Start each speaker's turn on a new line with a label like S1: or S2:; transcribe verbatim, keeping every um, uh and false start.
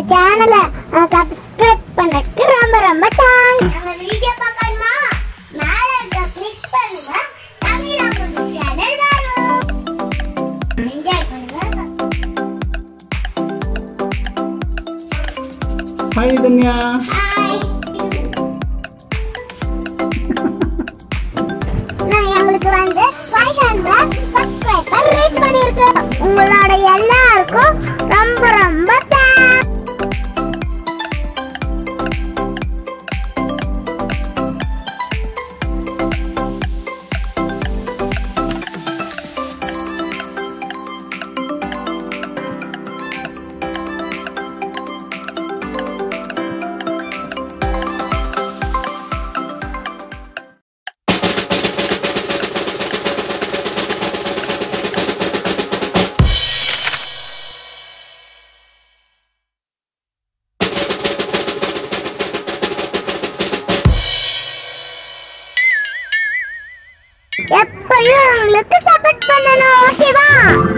S1: சேனலை சப்ஸ்கிரைப் பண்ணக்கு ரொம்ப ரொம்ப தேங்க்ஸ். நம்ம வீடியோ பார்க்கணுமா? மேல இருக்க கிளிக் பண்ணுங்க. தமிழ் அமுது சேனல் வரும். என்ஜாய் பண்ணுங்க.
S2: ஹாய் தன்யா.
S1: ஹாய். நான் உங்களுக்கு வந்து five hundred சப்ஸ்கிரைபர் ரீச் பண்ணிருக்கேன். உங்களோட எல்லாருக்கும் ரொம்ப ரொம்ப தேங்க்ஸ். எப்பயும் உங்களுக்கு சப்போர்ட் பண்ணணும், ஓகேவா?